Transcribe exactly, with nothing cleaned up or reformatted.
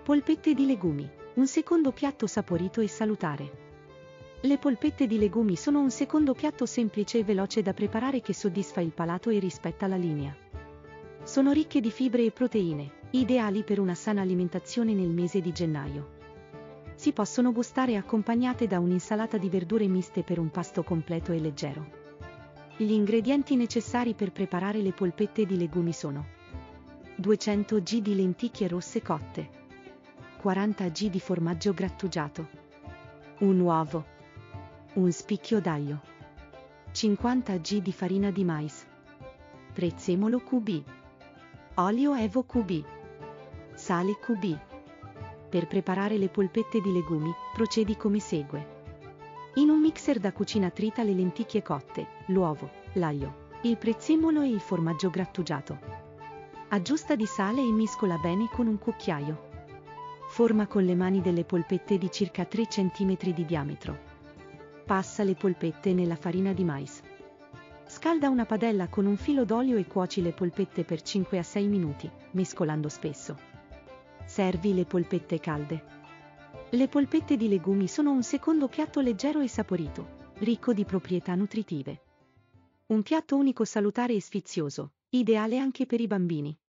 Polpette di legumi, un secondo piatto saporito e salutare. Le polpette di legumi sono un secondo piatto semplice e veloce da preparare che soddisfa il palato e rispetta la linea. Sono ricche di fibre e proteine, ideali per una sana alimentazione nel mese di gennaio. Si possono gustare accompagnate da un'insalata di verdure miste per un pasto completo e leggero. Gli ingredienti necessari per preparare le polpette di legumi sono: duecento grammi di lenticchie rosse cotte, quaranta grammi di formaggio grattugiato, un uovo, un spicchio d'aglio, cinquanta grammi di farina di mais, prezzemolo Q B, olio Evo Q B, sale Q B. Per preparare le polpette di legumi, procedi come segue. In un mixer da cucina trita le lenticchie cotte, l'uovo, l'aglio, il prezzemolo e il formaggio grattugiato. Aggiusta di sale e mescola bene con un cucchiaio. Forma con le mani delle polpette di circa tre centimetri di diametro. Passa le polpette nella farina di mais. Scalda una padella con un filo d'olio e cuoci le polpette per cinque a sei minuti, mescolando spesso. Servi le polpette calde. Le polpette di legumi sono un secondo piatto leggero e saporito, ricco di proprietà nutritive. Un piatto unico, salutare e sfizioso, ideale anche per i bambini.